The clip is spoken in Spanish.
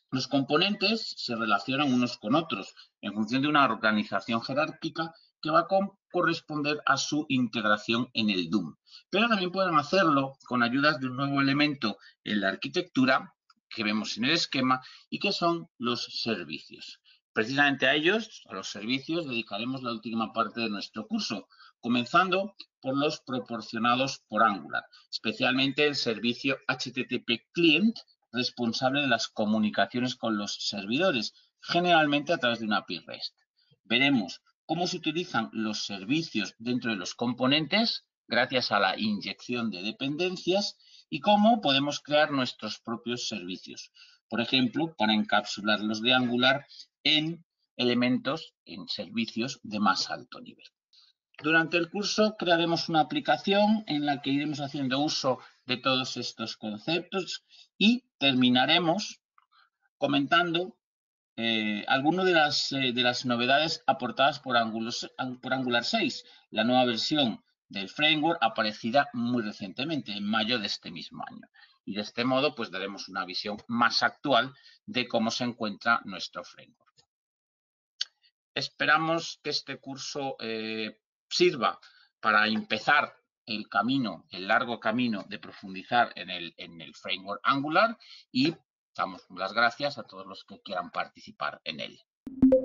Los componentes se relacionan unos con otros en función de una organización jerárquica que va a corresponder a su integración en el DOM. Pero también pueden hacerlo con ayudas de un nuevo elemento en la arquitectura que vemos en el esquema y que son los servicios. Precisamente a ellos, a los servicios, dedicaremos la última parte de nuestro curso, comenzando por los proporcionados por Angular, especialmente el servicio HTTP Client, responsable de las comunicaciones con los servidores, generalmente a través de una API REST. Veremos cómo se utilizan los servicios dentro de los componentes gracias a la inyección de dependencias y cómo podemos crear nuestros propios servicios. Por ejemplo, para encapsular los de Angular en elementos, en servicios de más alto nivel. Durante el curso crearemos una aplicación en la que iremos haciendo uso de todos estos conceptos y terminaremos comentando algunas de las novedades aportadas por Angular 6, la nueva versión del framework aparecida muy recientemente, en mayo de este mismo año. Y de este modo, pues daremos una visión más actual de cómo se encuentra nuestro framework. Esperamos que este curso sirva para empezar el camino, el largo camino de profundizar en el framework Angular y damos las gracias a todos los que quieran participar en él.